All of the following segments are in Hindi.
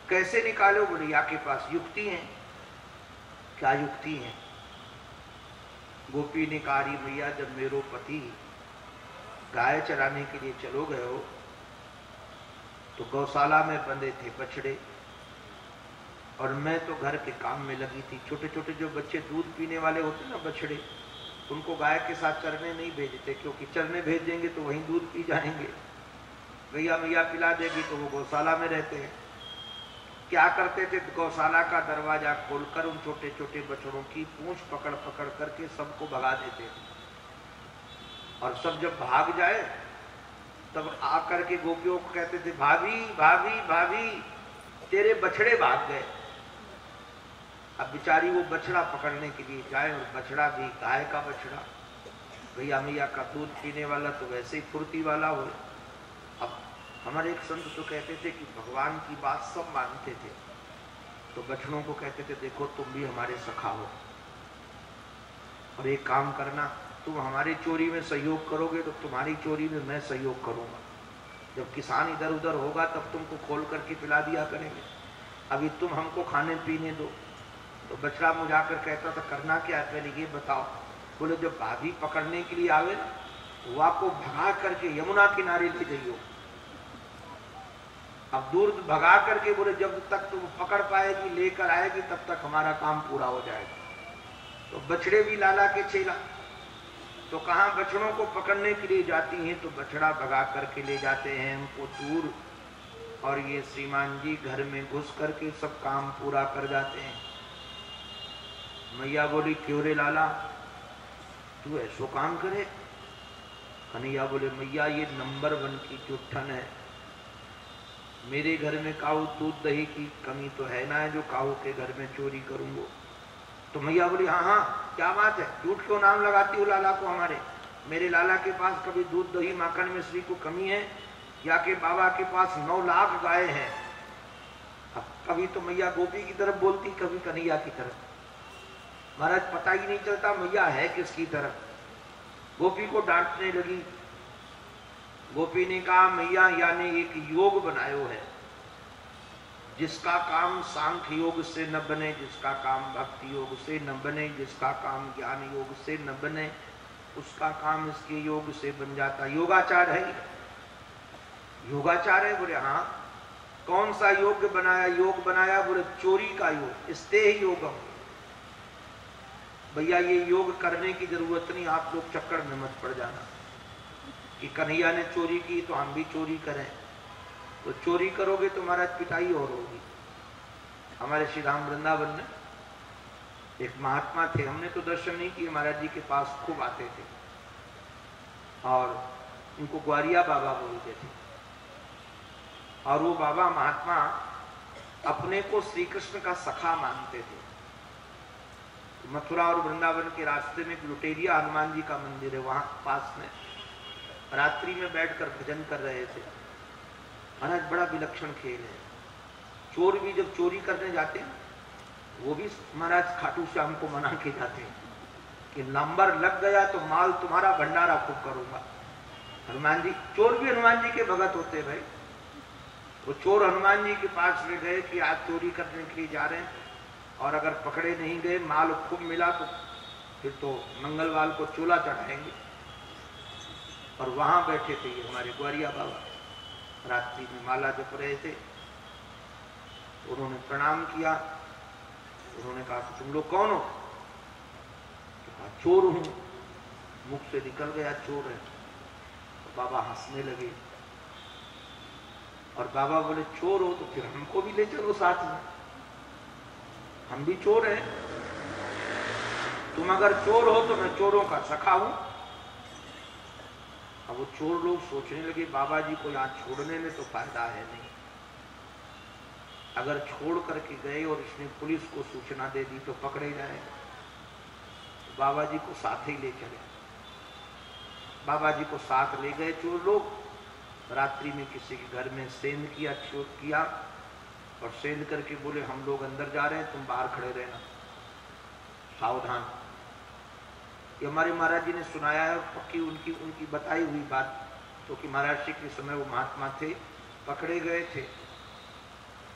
कैसे निकालो? बोले या के पास युक्ति है। क्या युक्ति है? गोपी ने कहा, भैया जब मेरो पति गाय चराने के लिए चलो गए हो तो गौशाला में बंधे थे बछड़े, और मैं तो घर के काम में लगी थी। छोटे छोटे जो बच्चे दूध पीने वाले होते ना बछड़े, उनको गाय के साथ चरने नहीं भेजते, क्योंकि चरने भेज देंगे तो वहीं दूध पी जाएंगे, गैया मैया पिला देगी, तो वो गौशाला में रहते हैं। क्या करते थे? गौशाला का दरवाजा खोलकर उन छोटे छोटे बछड़ों की पूंछ पकड़ पकड़ करके सबको भगा देते थे, और सब जब भाग जाए तब आकर के गोपियों को कहते थे, भाभी भाभी भाभी तेरे बछड़े भाग गए। अब बेचारी वो बछड़ा पकड़ने के लिए जाए, और बछड़ा भी गाय का बछड़ा, गैया मैया का दूध पीने वाला, तो वैसे ही फुर्ती वाला हो। अब हमारे एक संत तो कहते थे कि भगवान की बात सब मानते थे, तो बछड़ों को कहते थे, देखो तुम भी हमारे सखा हो, और एक काम करना, तुम हमारी चोरी में सहयोग करोगे तो तुम्हारी चोरी में मैं सहयोग करूंगा। जब किसान इधर उधर होगा तब तुमको खोल करके पिला दिया करेंगे, अभी तुम हमको खाने पीने दो। तो बछड़ा मुझाकर कहता था, करना क्या है पहले ये बताओ। बोले जब भाभी पकड़ने के लिए आवे ना, वह को भगा करके यमुना किनारे ले जाइयो। अब दूर भगा करके बोले जब तक तुम पकड़ पाएगी, लेकर आएगी, तब तक हमारा काम पूरा हो जाएगा। तो बछड़े भी लाला के चेला, तो कहाँ बछड़ों को पकड़ने के लिए जाती हैं तो बछड़ा भगा करके ले जाते हैं उनको दूर, और ये श्रीमान जी घर में घुस करके सब काम पूरा कर जाते हैं। मैया बोली, क्यों रे लाला तू ऐसो काम करे? कन्हैया बोले, मैया ये नंबर 1 की चुट्ठन है, मेरे घर में काऊ दूध दही की कमी तो है ना, है जो काऊ के घर में चोरी करूंगा। तो मैया बोली, हाँ हाँ क्या बात है, झूठ क्यों नाम लगाती हो लाला को हमारे? मेरे लाला के पास कभी दूध दही माखन मिश्री को कमी है, या के बाबा के पास 9 लाख गाय हैं। अब कभी तो मैया गोपी की तरफ बोलती, कभी कन्हैया की तरफ। महाराज पता ही नहीं चलता मैया है किसकी तरफ। गोपी को डांटने लगी। गोपी ने कहा, मैया यानी एक योग बनायो है, जिसका काम सांख्य योग से न बने, जिसका काम भक्ति योग से न बने, जिसका काम ज्ञान योग से न बने, उसका काम इसके योग से बन जाता। योगाचार है, योगाचार है। बोले हाँ, कौन सा योग बनाया? योग बनाया बोले चोरी का योग, स्तेह योगम। भैया ये योग करने की जरूरत नहीं, आप लोग चक्कर में मत पड़ जाना कि कन्हैया ने चोरी की तो हम भी चोरी करें। तो चोरी करोगे तो महाराज पिटाई और होगी। हमारे श्री राम वृंदावन में एक महात्मा थे, हमने तो दर्शन नहीं किए, महाराज जी के पास खूब आते थे, और उनको ग्वारिया बाबा बोलते थे। और वो बाबा महात्मा अपने को श्री कृष्ण का सखा मानते थे। मथुरा और वृंदावन के रास्ते में एक लुटेरिया हनुमान जी का मंदिर है, वहां पास में रात्रि में बैठकर भजन कर रहे थे। महाराज बड़ा विलक्षण खेल है। चोर भी जब चोरी करने जाते हैं, वो भी महाराज खाटू श्याम को मना के जाते हैं कि नंबर लग गया तो माल तुम्हारा भंडारा खूब करूंगा। हनुमान जी, चोर भी हनुमान जी के भगत होते हैं भाई। वो चोर हनुमान जी के पास में गए कि आज चोरी करने के लिए जा रहे हैं, और अगर पकड़े नहीं गए, माल खूब मिला तो फिर तो मंगलवार को चूल्हा चढ़ाएंगे। और वहां बैठे थे ये हमारे ग्वारिया बाबा, रात्रि में माला जप रहे थे। उन्होंने प्रणाम किया। उन्होंने कहा, तुम लोग कौन हो? तो कहा, चोर हूं। मुख से निकल गया चोर है। तो बाबा हंसने लगे, और बाबा बोले, चोर हो तो फिर हमको भी ले चलो साथ में, हम भी चोर हैं। तुम अगर चोर हो तो मैं चोरों का सखा हूं। अब वो चोर लोग सोचने लगे, बाबा जी को यहाँ छोड़ने में तो फायदा है नहीं, अगर छोड़ करके गए और इसने पुलिस को सूचना दे दी तो पकड़े जाएंगे। तो बाबा जी को साथ ही ले चले। बाबा जी को साथ ले गए चोर लोग। रात्रि में किसी के घर में सेंध किया, चोर किया, और सेंध करके बोले, हम लोग अंदर जा रहे हैं, तुम बाहर खड़े रहना, सावधान। ये हमारे महाराज जी ने सुनाया है, पक्की उनकी बताई हुई बात। तो कि महाराज जी के समय वो महात्मा थे, पकड़े गए थे।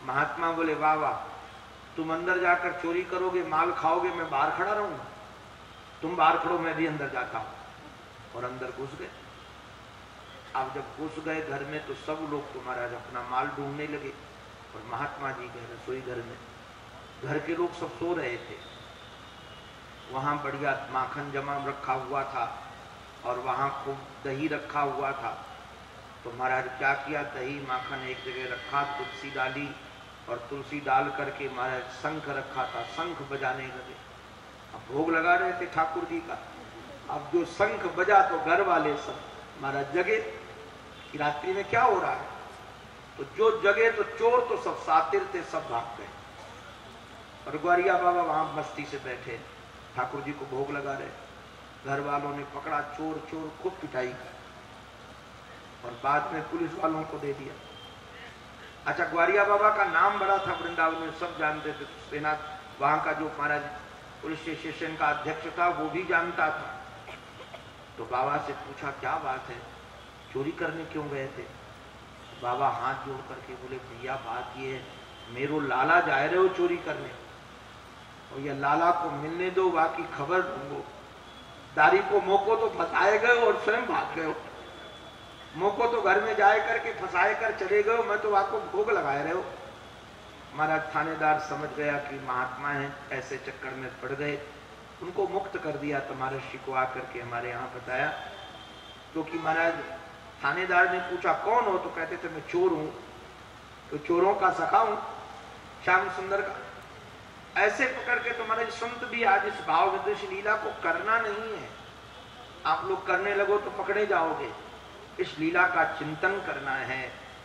महात्मा बोले वाह वाह, तुम अंदर जाकर चोरी करोगे, माल खाओगे, मैं बाहर खड़ा रहूंगा? तुम बाहर खड़ो, मैं भी अंदर जाता हूं। और अंदर घुस गए। अब जब घुस गए घर में तो सब लोग तो महाराज अपना माल ढूंढने लगे, और महात्मा जी गए रसोई घर में। घर के लोग सब सो रहे थे। वहां बढ़िया माखन जमा रखा हुआ था और वहां खूब दही रखा हुआ था। तो महाराज क्या किया, दही माखन एक जगह रखा, तुलसी डाली, और तुलसी डाल करके महाराज शंख रखा था, शंख बजाने लगे। अब भोग लगा रहे थे ठाकुर जी का। अब जो शंख बजा तो घर वाले सब महाराज जगे कि रात्रि में क्या हो रहा है। तो जो जगे तो चोर तो सब सातिर थे, सब भाग गए। और ग्वारिया बाबा वहां मस्ती से बैठे, ठाकुर जी को भोग लगा रहे। घर वालों ने पकड़ा चोर, चोर खूब पिटाई की और बाद में पुलिस वालों को दे दिया। अच्छा, ग्वारिया बाबा का नाम बड़ा था वृंदावन में, सब जानते थे। सेना वहां का जो महाराज पुलिस स्टेशन का अध्यक्ष था वो भी जानता था। तो बाबा से पूछा क्या बात है, चोरी करने क्यों गए थे? बाबा हाथ जोड़ करके बोले भैया बात ये है, मेरो लाला जा रहे हो चोरी करने, और ये लाला को मिलने दो, बाकी खबर दूंगो। दारी को मोको तो फंसाए गए और स्वयं भाग गए। मोको तो घर में जाए करके फंसाए कर चले गए, मैं तो आपको भोग लगाए रहे हो। महाराज थानेदार समझ गया कि महात्मा है, ऐसे चक्कर में पड़ गए। उनको मुक्त कर दिया। तो महर्षि को आकर के हमारे यहाँ बताया, क्योंकि महाराज थानेदार ने पूछा कौन हो, तो कहते थे मैं चोर हूं, तो चोरों का सखा हूं, श्याम सुंदर का। ऐसे पकड़ के तो महाराज संत भी आज इस भाव विदुष लीला को करना नहीं है। आप लोग करने लगो तो पकड़े जाओगे। इस लीला का चिंतन करना है।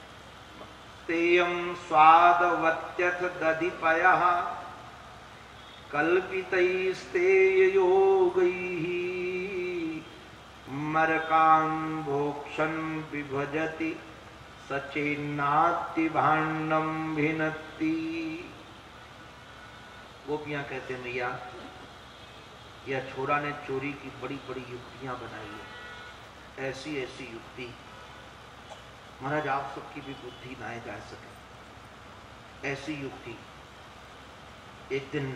तेयम स्वादवत्यथ दधिपयः कल्पितैस्तेय योगैः मरकान् भोक्षन् विभजति सचेन्नाति भाण्डं भिनत्ति। गोपियां कहते मैया, यह छोरा ने चोरी की बड़ी बड़ी युक्तियां बनाई है, ऐसी ऐसी युक्ति महाराज आप सबकी भी बुद्धि ना जा सके, ऐसी युक्ति। एक दिन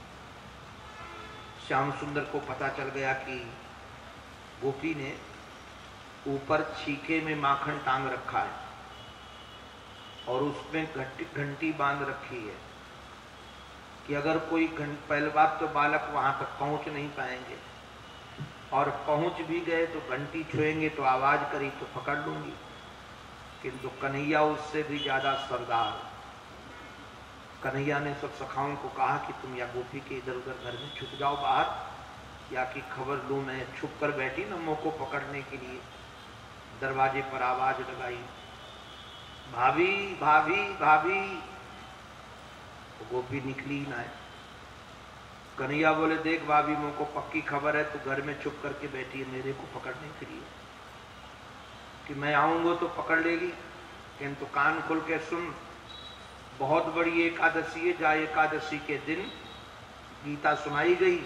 श्याम सुंदर को पता चल गया कि गोपी ने ऊपर छीके में माखन टांग रखा है और उसमें घंटी बांध रखी है कि अगर कोई पहले बात तो बालक वहां तक पहुंच नहीं पाएंगे, और पहुंच भी गए तो घंटी छुएंगे तो आवाज करी तो पकड़ लूंगी। किंतु कन्हैया उससे भी ज्यादा सरदार। कन्हैया ने सब सखाओं को कहा कि तुम या गोपी के इधर उधर घर में छुप जाओ बाहर, या कि खबर लूं मैं। छुप कर बैठी नमो को पकड़ने के लिए। दरवाजे पर आवाज लगाई, भाभी भाभी भाभी। तो गोपी निकली ना है। कन्हैया बोले देख भाभी, मुझ को पक्की खबर है तू घर में छुप करके बैठी है मेरे को पकड़ने के लिए, कि मैं आऊंगा तो पकड़ लेगी। किंतु कान खोल के सुन, बहुत बड़ी एकादशी है, जा एकादशी के दिन गीता सुनाई गई,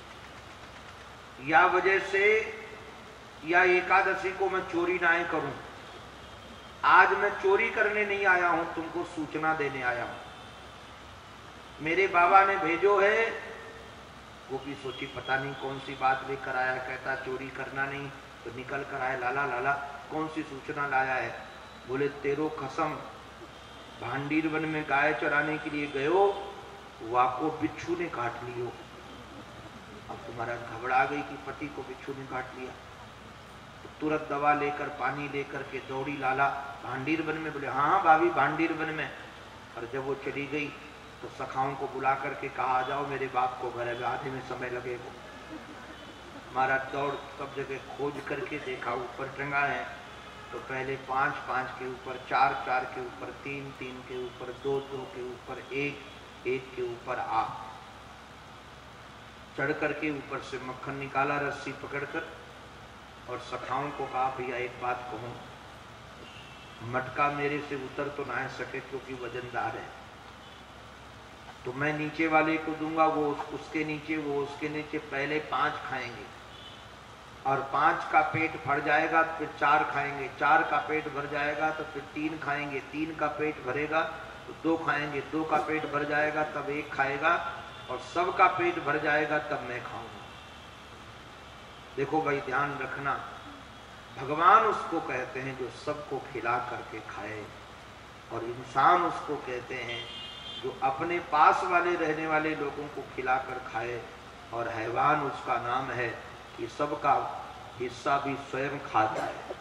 या वजह से या एकादशी को मैं चोरी ना करूं। आज मैं चोरी करने नहीं आया हूं, तुमको सूचना देने आया हूं। मेरे बाबा ने भेजो है। गोपी सोची पता नहीं कौन सी बात लेकर आया, कहता चोरी करना नहीं तो निकल कर आए। लाला लाला कौन सी सूचना लाया है? बोले तेरो कसम, भांडीर वन में गाय चराने के लिए गयो, वाको बिच्छू ने काट लियो। अब तुम्हारा घबरा गई कि पति को बिच्छू ने काट लिया, तो तुरंत दवा लेकर पानी लेकर के दौड़ी लाला भांडीर वन में। बोले हाँ भाभी भांडीर वन में। और जब वो चली गई तो सखाओं को बुला करके कहा आ जाओ मेरे बाप को घर है, आधे में समय लगेगा। हमारा दौड़ सब जगह खोज करके देखा, ऊपर टंगा है तो पहले 5 5 के ऊपर, 4 4 के ऊपर, 3 3 के ऊपर, 2 2 के ऊपर, 1 1 के ऊपर आ। चढ़ करके ऊपर से मक्खन निकाला रस्सी पकड़कर, और सखाओं को कहा भैया एक बात कहूं, मटका मेरे से उतर तो ना सके क्योंकि वजनदार है, तो मैं नीचे वाले को दूंगा, वो उसके नीचे, वो उसके नीचे। पहले 5 खाएंगे और 5 का पेट भर जाएगा तो फिर 4 खाएंगे, 4 का पेट भर जाएगा तो फिर 3 खाएंगे, 3 का पेट भरेगा तो 2 खाएंगे, 2 का पेट भर जाएगा तब 1 खाएगा, और सबका पेट भर जाएगा तब मैं खाऊंगा। देखो भाई ध्यान रखना, भगवान उसको कहते हैं जो सबको खिला करके खाए, और इंसान उसको कहते हैं जो अपने पास वाले रहने वाले लोगों को खिलाकर खाए, और हैवान उसका नाम है कि सबका हिस्सा भी स्वयं खाता है।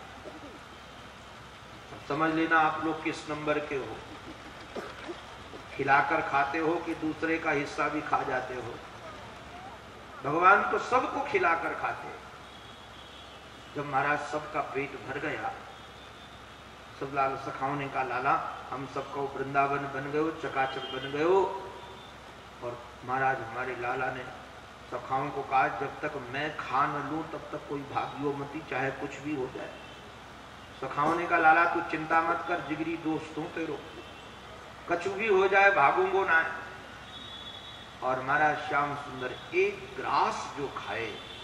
समझ लेना आप लोग किस नंबर के हो, खिलाकर खाते हो कि दूसरे का हिस्सा भी खा जाते हो। भगवान तो सबको खिलाकर खाते। जब महाराज सबका पेट भर गया, सब लाल सखाओं ने कहा लाला हम सबको वृंदावन बन गए, चकाचक बन गए। और महाराज हमारे लाला ने सखाओं को कहा जब तक मैं खा न लूं तब तक कोई भागियो मती, चाहे कुछ भी हो जाए। सखाओं ने कहा लाला तू चिंता मत कर, जिगरी दोस्त हूं तेरो, कछु भी हो जाए भागूंगो ना। और महाराज श्याम सुंदर एक ग्रास जो खाए,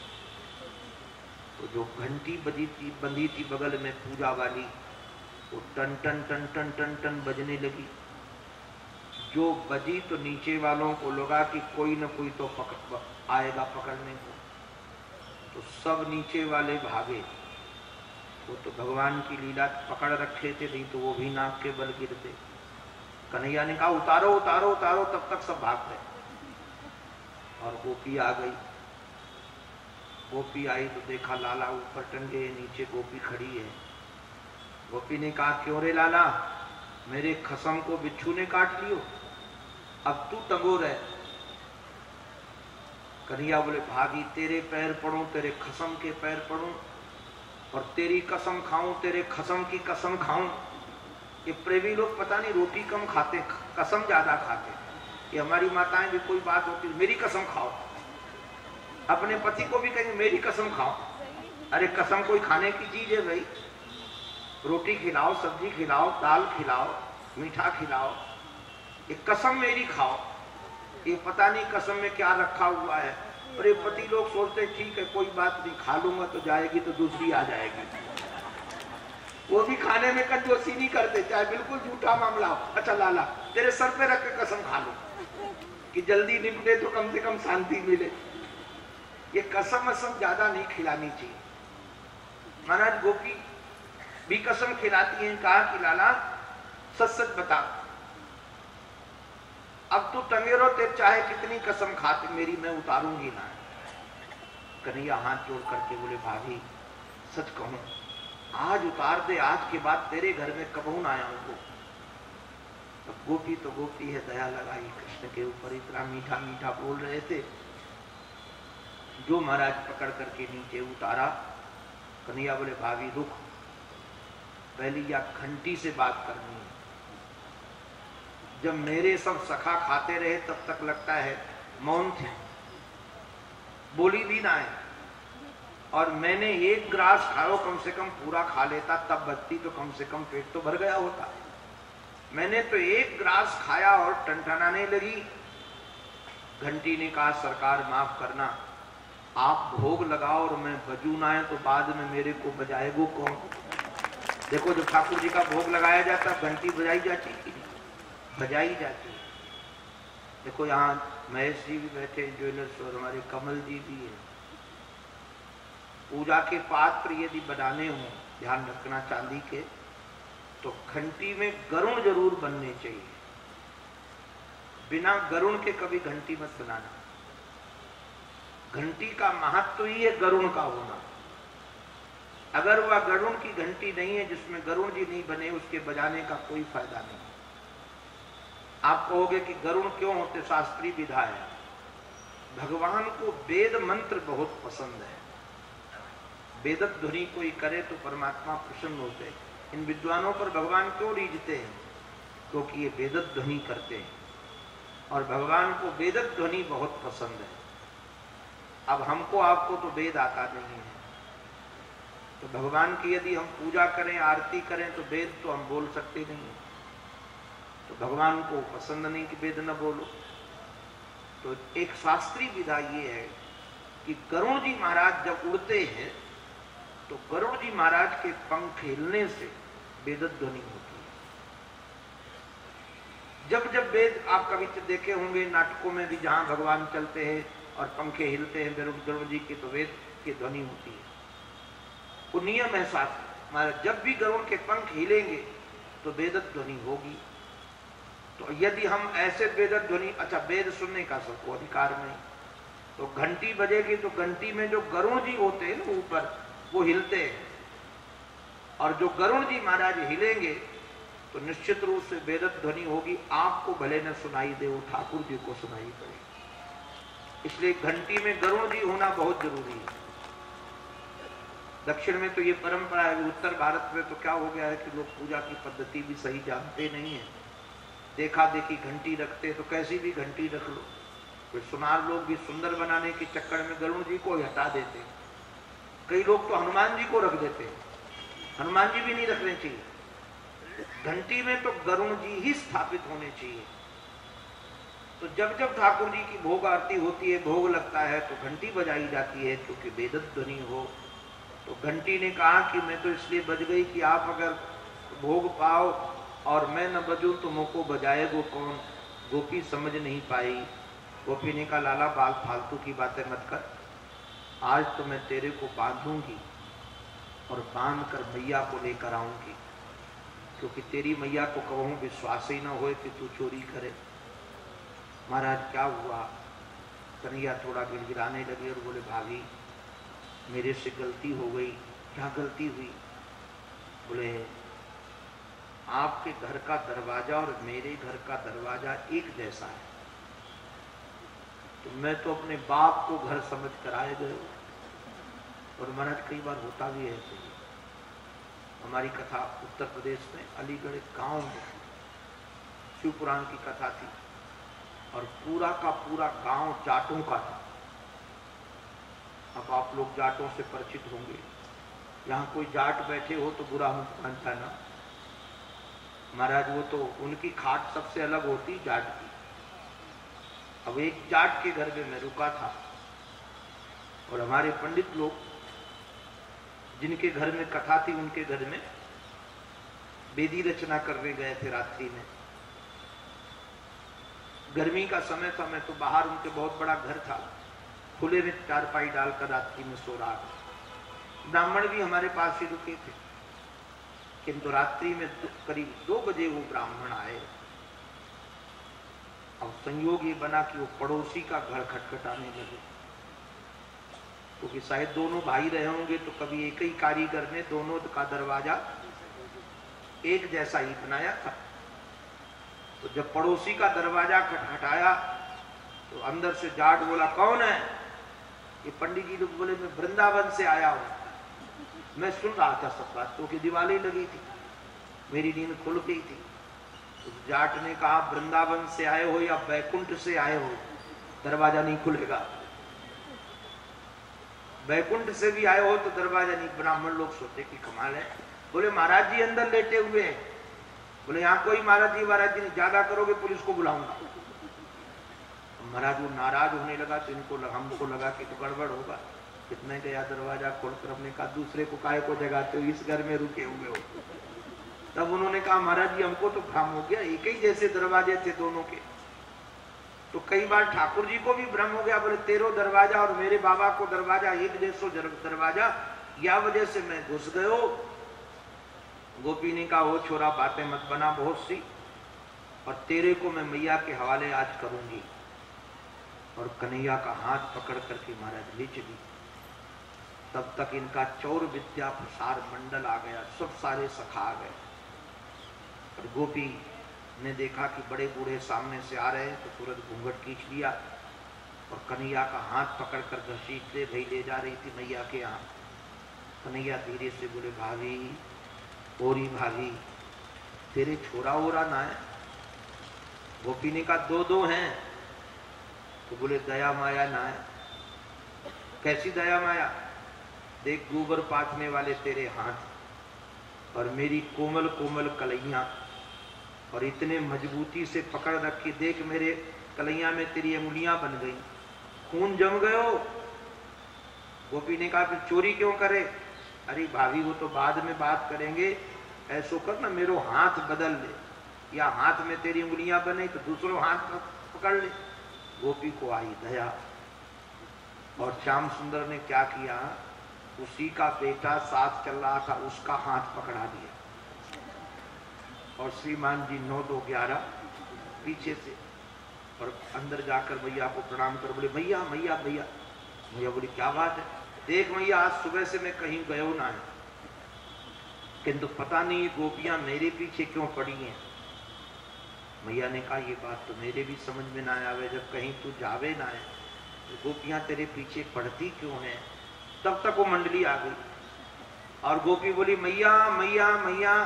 तो जो घंटी बंधी थी बगल में पूजा वाली, वो टन टन टन टन टन टन बजने लगी। जो बजी तो नीचे वालों को लगा कि कोई न कोई तो आएगा पकड़ने को, तो सब नीचे वाले भागे। वो तो भगवान की लीला पकड़ रखे थे, नहीं तो वो भी नाक के बल गिरते। कन्हैया ने कहा उतारो उतारो उतारो, तब तक सब भाग गए। और गोपी आ गई। गोपी आई तो देखा लाला ऊपर टंगे, नीचे गोपी खड़ी है। गोपी ने कहा क्यों रे लाला, मेरे खसम को बिच्छू ने काट लियो, अब तू टंगो रहे। कन्हैया बोले भागी तेरे पैर पड़ूं, तेरे खसम के पैर पड़ूं, और तेरी कसम खाऊं, तेरे खसम की कसम खाऊं। ये प्रेमी लोग पता नहीं रोटी कम खाते, कसम ज्यादा खाते। कि हमारी माताएं भी कोई बात होती मेरी कसम खाओ, अपने पति को भी कहेंगे मेरी कसम खाओ। अरे कसम कोई खाने की चीज है भाई, रोटी खिलाओ, सब्जी खिलाओ, दाल खिलाओ, मीठा खिलाओ, ये कसम मेरी खाओ। ये पता नहीं कसम में क्या रखा हुआ है। और ये पति लोग सोचते ठीक है कोई बात नहीं, खा लूंगा तो जाएगी तो दूसरी आ जाएगी। वो भी खाने में कंजूसी नहीं करते, चाहे बिल्कुल झूठा मामला हो। अच्छा लाला तेरे सर पे रख के कसम खा लो कि जल्दी निपटे तो कम से कम शांति मिले। ये कसम असम ज्यादा नहीं खिलानी चाहिए। महाराज गोपी भी कसम खिलाती हैं। कहा कि लाला सच सच बता, अब तू टंगे रहो, तेरे चाहे कितनी कसम खाते मेरी मैं उतारूंगी ना। कन्हैया हाथ जोड़ करके बोले भाभी सच कहूं आज उतार दे, आज के बाद तेरे घर में कबहू ना आया हूं। तो गोपी तो गोपी है, दया लगाई कृष्ण के ऊपर, इतना मीठा मीठा बोल रहे थे। जो महाराज पकड़ करके नीचे उतारा। कन्हैया बोले भाभी रुक, पहली या घंटी से बात करनी है। जब मेरे सब सखा खाते रहे तब तक लगता है मौन थे, बोली भी ना है। और मैंने एक ग्रास खाओ, कम से कम पूरा खा लेता तब बचती तो कम से कम पेट तो भर गया होता। मैंने तो एक ग्रास खाया और टनटनाने लगी। घंटी ने कहा सरकार माफ करना, आप भोग लगाओ और मैं बजू ना है तो बाद में मेरे को बजाएगो कौन। देखो जब ठाकुर जी का भोग लगाया जाता घंटी बजाई जाती, बजाई जाती है। देखो यहाँ महेश जी भी बैठे ज्वेलर्स, और हमारे कमल जी भी है। पूजा के पात्र यदि बनाने हो, ध्यान रखना चांदी के, तो घंटी में गरुण जरूर बनने चाहिए। बिना गरुण के कभी घंटी मत बनाना। घंटी का महत्व ही है गरुण का होना। अगर वह गरुण की घंटी नहीं है जिसमें गरुण जी नहीं बने, उसके बजाने का कोई फायदा नहीं। आप कहोगे कि गरुण क्यों होते, शास्त्रीय विधा है। भगवान को वेद मंत्र बहुत पसंद है। वेद ध्वनि कोई करे तो परमात्मा प्रसन्न होते हैं। इन विद्वानों पर भगवान क्यों रीझते हैं? क्योंकि ये वेद ध्वनि करते हैं और भगवान को वेद ध्वनि बहुत पसंद है। अब हमको आपको तो वेद आता नहीं है, तो भगवान की यदि हम पूजा करें, आरती करें तो वेद तो हम बोल सकते नहीं। तो भगवान को पसंद नहीं कि वेद न बोलो। तो एक शास्त्रीय विधा ये है कि गरुण जी महाराज जब उड़ते हैं तो गरुड़ जी महाराज के पंख हिलने से वेद ध्वनि होती है। जब जब वेद आप कभी देखे होंगे नाटकों में भी, जहां भगवान चलते हैं और पंखे हिलते हैं गरुड़ जी के, तो वेद की ध्वनि होती है। वो नियम है शास्त्र हमारा, जब भी गरुड़ के पंख हिलेंगे तो वेद ध्वनि होगी। तो यदि हम ऐसे वेद ध्वनि, अच्छा वेद सुनने का सबको अधिकार नहीं, तो घंटी बजेगी तो घंटी में जो गरुड़ जी होते हैं ना ऊपर, वो हिलते हैं, और जो गरुड़ जी महाराज हिलेंगे तो निश्चित रूप से वेद ध्वनि होगी। आपको भले न सुनाई दे, वो ठाकुर जी को सुनाई पड़ेगी। इसलिए घंटी में गरुड़ जी होना बहुत जरूरी है। दक्षिण में तो ये परंपरा है, उत्तर भारत में तो क्या हो गया है कि लोग पूजा की पद्धति भी सही जानते नहीं है, देखा देखी घंटी रखते, तो कैसी भी घंटी रख लो। कोई सुनार लोग भी सुंदर बनाने के चक्कर में गरुड़ जी को हटा देते हैं। कई लोग तो हनुमान जी को रख देते हैं, हनुमान जी भी नहीं रखने चाहिए। घंटी में तो गरुड़ जी ही स्थापित होने चाहिए। तो जब जब ठाकुर जी की भोग आरती होती है, भोग लगता है, तो घंटी बजाई जाती है क्योंकि वेद ध्वनि हो। तो घंटी ने कहा कि मैं तो इसलिए बज गई कि आप अगर भोग पाओ और मैं न बजूं तो मुझको बजाएगो कौन। गोपी समझ नहीं पाई। गोपी ने कहा लाला बाल फालतू की बातें मत कर, आज तो मैं तेरे को बांधूंगी और बांध कर मैया को लेकर आऊंगी, क्योंकि तेरी मैया को कहूं विश्वास ही न होए कि तू चोरी करे। महाराज क्या हुआ? कन्हैया थोड़ा गिड़गिड़ाने लगे और बोले भाभी मेरे से गलती हो गई। क्या गलती हुई? बोले आपके घर का दरवाजा और मेरे घर का दरवाजा एक जैसा है, तो मैं तो अपने बाप को घर समझ कर आए गए। और महाराज कई बार होता भी है ऐसे ही। हमारी कथा उत्तर प्रदेश में अलीगढ़ एक गांव में शिव पुराण की कथा थी, और पूरा का पूरा गांव जाटों का था। अब आप लोग जाटों से परिचित होंगे, यहाँ कोई जाट बैठे हो तो बुरा मत मानता ना महाराज, वो तो उनकी खाट सबसे अलग होती जाट की। अब एक जाट के घर में मैं रुका था, और हमारे पंडित लोग जिनके घर में कथा थी उनके घर में वेदी रचना करने गए थे रात्रि में। गर्मी का समय था, मैं तो बाहर, उनके बहुत बड़ा घर था, खुले में चारपाई डालकर रात्रि में सो रहा था। ब्राह्मण भी हमारे पास ही रुके थे, किंतु रात्रि में करीब 2 बजे वो ब्राह्मण आए। अब संयोग ये बना कि वो पड़ोसी का घर खटखटाने लगे, क्योंकि शायद दोनों भाई रहे होंगे, तो कभी एक ही कारीगर ने दोनों का दरवाजा एक जैसा ही बनाया था। तो जब पड़ोसी का दरवाजा खटखटाया तो अंदर से जाट बोला कौन है? ये पंडित जी लोग बोले मैं वृंदावन से आया हूं। मैं सुन रहा था सब बात, क्योंकि दिवाली लगी थी, मेरी नींद खुल गई थी। तो जाट ने कहा वृंदावन से आए हो या बैकुंठ से आए हो, दरवाजा नहीं खुलेगा। बैकुंठ से भी आए हो तो दरवाजा नहीं। ब्राह्मण लोग सोचे कि कमाल है। बोले महाराज जी अंदर लेटे हुए हैं। बोले यहाँ कोई महाराज जी ज्यादा करोगे पुलिस को बुलाऊंगा। महाराज वो नाराज होने लगा, तो इनको हमको लगा कि तो गड़बड़ होगा। कितने गया दरवाजा खोलकर, हमने कहा दूसरे को काहे को जगाते हो, इस घर में रुके हुए हो। तब उन्होंने कहा महाराज जी हमको तो भ्रम हो गया, एक ही जैसे दरवाजे थे दोनों के। तो कई बार ठाकुर जी को भी भ्रम हो गया, बोले तेरो दरवाजा और मेरे बाबा को दरवाजा एक जैसो दरवाजा, या वजह से मैं घुस गयो। गोपी ने कहा वो छोरा बातें मत बना बहुत सी, और तेरे को मैं मैया के हवाले आज करूंगी। और कन्हैया का हाथ पकड़ करके महाराज ले चली। तब तक इनका चौर विद्या प्रसार मंडल आ गया, सब सारे सखा आ गए। और गोपी ने देखा कि बड़े बूढ़े सामने से आ रहे हैं, तो तुरंत घूंघट खींच लिया और कन्हैया का हाथ पकड़कर घसीटते भई ले जा रही थी मैया के यहाँ। कन्हैया धीरे से बोले भाभी, ओरी भाभी, तेरे छोरा ओरा ना है? गोपी ने कहा 2 हैं। तो बोले दया माया ना है? कैसी दया माया? देख गोबर पाथने वाले तेरे हाथ और मेरी कोमल कोमल कलैया, और इतने मजबूती से पकड़ रखी, देख मेरे कलैया में तेरी अंगुलियां बन गई, खून जम गयो। गोपी ने कहा फिर चोरी क्यों करे? अरे भाभी वो तो बाद में बात करेंगे, ऐसो कर ना मेरो हाथ बदल ले। या हाथ में तेरी उंगलियां बने तो दूसरों हाथ पकड़ ले। गोपी को आई दया और श्याम सुंदर ने क्या किया, उसी का बेटा साथ चल रहा था, उसका हाथ पकड़ा दिया और श्रीमान जी 9-2-11 पीछे से, और अंदर जाकर मैया को प्रणाम कर बोले मैया मैया मैया। मैया बोली क्या बात है? देख मैया, आज सुबह से मैं कहीं गयो ना है, किंतु पता नहीं गोपियां मेरे पीछे क्यों पड़ी हैं। मैया ने कहा ये बात तो मेरे भी समझ में ना आवे, जब कहीं तू जावे ना है तो गोपियां तेरे पीछे पड़ती क्यों हैं। तब तक वो मंडली आ गई और गोपी बोली मैया मैया मैया।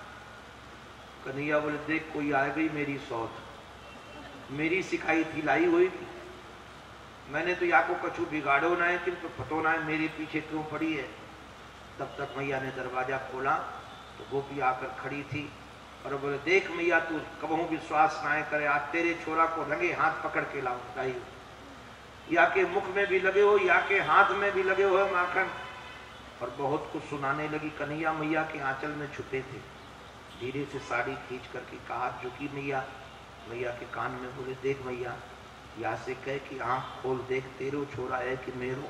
कन्हैया बोले देख कोई आ गई मेरी सौत, मेरी सिखाई थी लाई हुई थी, मैंने तो या को कछु बिगाड़ो ना है, किंतु पतो ना है मेरे पीछे क्यों पड़ी है। तब तक मैया ने दरवाजा खोला तो गोपी आकर खड़ी थी और बोले देख मैया, तू कबहू विश्वास ना करे, आज तेरे छोरा को रंगे हाथ पकड़ के लाऊं, या के मुख में भी लगे हो या के हाथ में भी लगे हो माखन। और बहुत कुछ सुनाने लगी। कन्हैया मैया के आंचल में छुपे थे, धीरे से साड़ी खींच करके कहा झुकी मैया। मैया के कान में बोले देख मैया, या से कह कि आंख खोल देख तेरो छोरा है कि मेरो।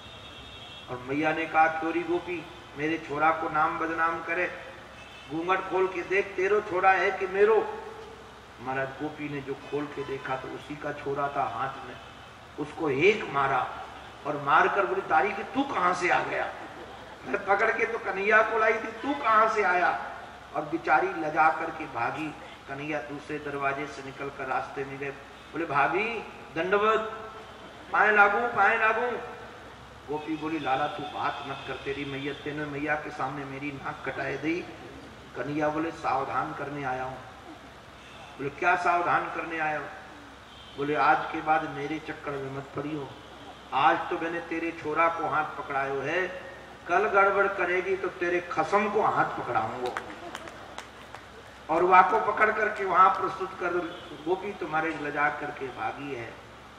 और मैया ने कहा चोरी गोपी, मेरे छोरा को नाम बदनाम करे, घूंघट खोल के देख तेरो छोरा है कि मेरो। महाराज गोपी ने जो खोल के देखा तो उसी का छोरा था हाथ में। उसको एक मारा और मार कर बोली तारी कि तू कहां से आ गया, मैं पकड़ के तो कन्हैया को लाई थी, तू कहां से आया। और बेचारी लजा करके भागी। कन्हैया दूसरे दरवाजे से निकल कर रास्ते में गए, बोले भाभी दंडवत, पाए लागू पाए लागू। गोपी बोली लाला तू बात मत कर, तेरी मैयत तेने मैया के सामने मेरी नाक कटाए दी। कन्हैया बोले सावधान करने आया हूं। बोले क्या सावधान करने आया हो? बोले आज के बाद मेरे चक्कर में मत पड़ी हो, आज तो मैंने तेरे छोरा को हाथ पकड़ायो है, कल गड़बड़ करेगी तो तेरे खसम को हाथ पकड़ाऊंगा। और वाको पकड़ करके वहां प्रस्तुत कर गोपी तुम्हारे लजा करके भागी है।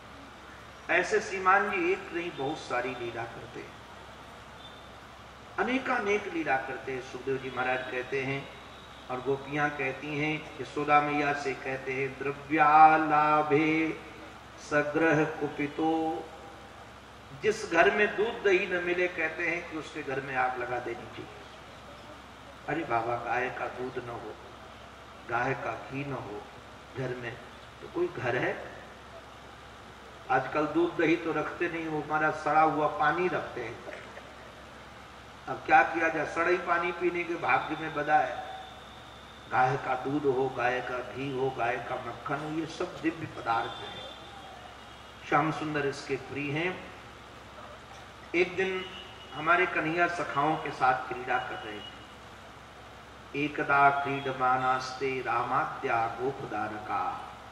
ऐसे श्रीमान जी एक नहीं बहुत सारी लीला करते हैं, अनेकानेक लीला करते हैं। सुखदेव जी महाराज कहते हैं और गोपियां कहती हैं, यशोदा मैया से कहते हैं द्रव्यालाभे सग्रह कुपितो। जिस घर में दूध दही न मिले कहते हैं कि उसके घर में आग लगा देनी चाहिए। अरे बाबा गाय का दूध न हो, गाय का घी न हो घर में तो कोई घर है? आजकल दूध दही तो रखते नहीं, वो हमारा सड़ा हुआ पानी रखते हैं। अब क्या किया जाए, सड़ा ही पानी पीने के भाग्य में बदा है। गाय का दूध हो, गाय का घी हो, गाय का मक्खन हो, ये सब दिव्य पदार्थ है। श्याम सुंदर इसके प्रिय हैं। एक दिन हमारे कन्हैया सखाओं के साथ क्रीड़ा कर रहे थे। एकदा क्रीडमानास्ते रामाद्या गोपदारका।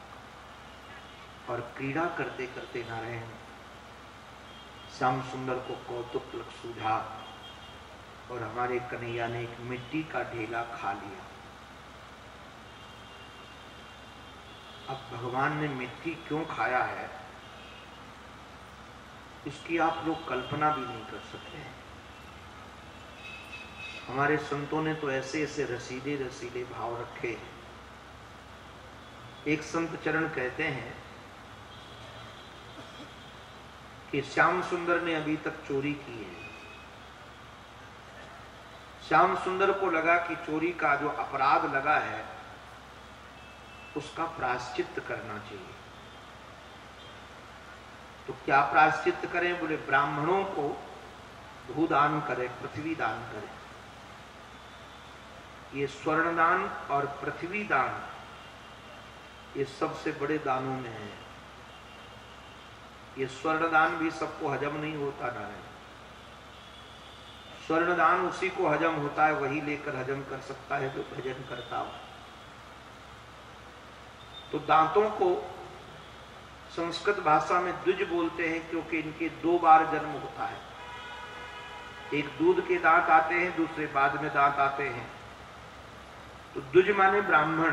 और क्रीड़ा करते करते नारायण श्याम सुंदर को कौतुक सूझा और हमारे कन्हैया ने एक मिट्टी का ढेला खा लिया। अब भगवान ने मिट्टी क्यों खाया है इसकी आप लोग कल्पना भी नहीं कर सकते हैं। हमारे संतों ने तो ऐसे ऐसे रसीले रसीले भाव रखे। एक संत चरण कहते हैं कि श्याम सुंदर ने अभी तक चोरी की है। श्याम सुंदर को लगा कि चोरी का जो अपराध लगा है उसका प्रायश्चित करना चाहिए। तो क्या प्रायश्चित करें? बोले ब्राह्मणों को भूदान करें, पृथ्वी दान करें। ये स्वर्ण दान और पृथ्वी दान ये सबसे बड़े दानों में है। ये स्वर्ण दान भी सबको हजम नहीं होता ना है। स्वर्ण दान उसी को हजम होता है, वही लेकर हजम कर सकता है जो भजन करता हो। तो दांतों को संस्कृत भाषा में द्विज बोलते हैं क्योंकि इनके 2 बार जन्म होता है। एक दूध के दांत आते हैं, दूसरे बाद में दांत आते हैं। तो द्विज माने ब्राह्मण।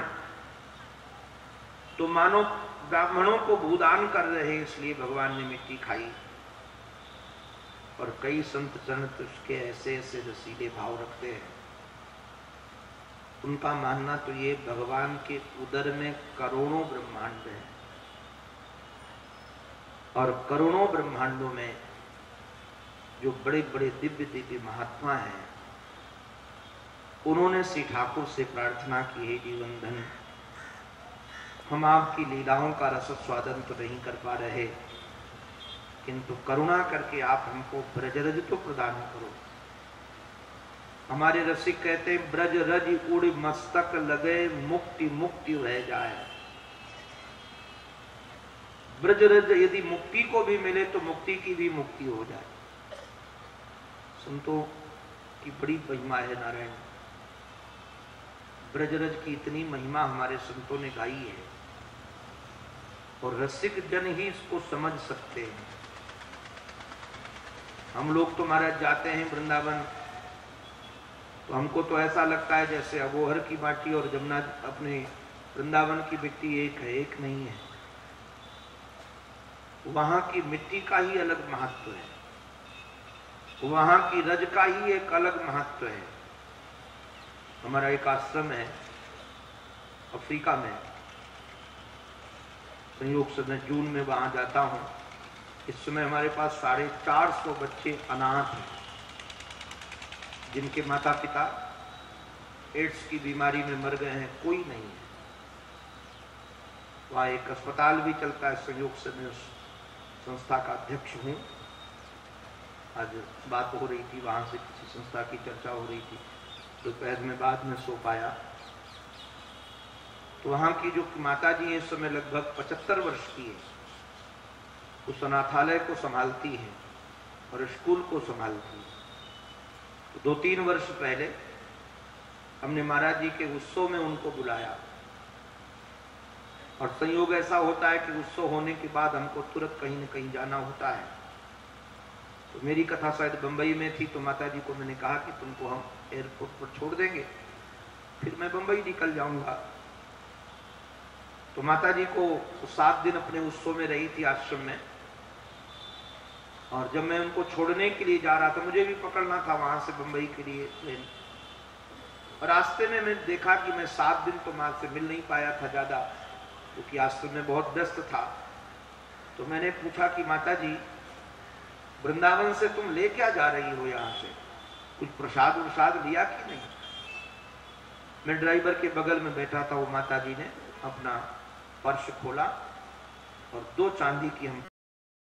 तो मानो ब्राह्मणों को भूदान कर रहे, इसलिए भगवान ने मिट्टी खाई। और कई संत चरण उसके ऐसे ऐसे रसीले भाव रखते हैं। उनका मानना तो ये भगवान के उदर में करोड़ों ब्रह्मांड हैं और करोड़ों ब्रह्मांडों में जो बड़े बड़े दिव्य दिव्य महात्मा हैं, उन्होंने श्री ठाकुर से प्रार्थना की है, जीवन धन हम आपकी लीलाओं का रस स्वादन तो नहीं कर पा रहे, किंतु करुणा करके आप हमको ब्रजरज तो प्रदान करो। हमारे रसिक कहते हैं ब्रज रज उड़ मस्तक लगे मुक्ति मुक्ति रह जाए। ब्रज रज यदि मुक्ति को भी मिले तो मुक्ति की भी मुक्ति हो जाए। संतों की बड़ी महिमा है नारायण। ब्रजरज की इतनी महिमा हमारे संतों ने गाई है और रसिक जन ही इसको समझ सकते हैं। हम लोग तो महाराज जाते हैं वृंदावन तो हमको तो ऐसा लगता है जैसे अबोहर की माटी और जमुना अपने वृंदावन की मिट्टी एक है, एक नहीं है। वहां की मिट्टी का ही अलग महत्व है, वहां की रज का ही एक अलग महत्व है। हमारा एक आश्रम है अफ्रीका में, संयोग से मैं जून में वहां जाता हूं। इस समय हमारे पास 450 बच्चे अनाथ हैं जिनके माता पिता एड्स की बीमारी में मर गए हैं, कोई नहीं है। वहां एक अस्पताल भी चलता है, संयोग से मैं उस संस्था का अध्यक्ष हूं। आज बात हो रही थी, वहां से किसी संस्था की चर्चा हो रही थी, दोपहर में बाद में सो पाया। तो वहां की जो माता जी है इस समय लगभग 75 वर्ष की है, उस अनाथालय को संभालती है और स्कूल को संभालती है। तो 2-3 वर्ष पहले हमने महाराज जी के उत्सव में उनको बुलाया और संयोग ऐसा होता है कि उत्सव होने के बाद हमको तुरंत कहीं न कहीं जाना होता है। तो मेरी कथा शायद बंबई में थी, तो माता जी को मैंने कहा कि तुमको हम एयरपोर्ट पर छोड़ देंगे, फिर मैं बंबई निकल जाऊंगा। तो माता जी को 7 दिन अपने उत्सव में रही थी आश्रम में, और जब मैं उनको छोड़ने के लिए जा रहा था, मुझे भी पकड़ना था वहां से बंबई के लिए ट्रेन, और रास्ते में मैं देखा कि मैं 7 दिन तो मां से मिल नहीं पाया था ज्यादा, क्योंकि आश्रम में बहुत व्यस्त था। तो मैंने पूछा कि माता जी वृंदावन से तुम ले क्या जा रही हो, यहाँ से कुछ प्रसाद वसाद लिया कि नहीं? मैं ड्राइवर के बगल में बैठा था, वो माता जी ने अपना पर्स खोला और 2 चांदी की हम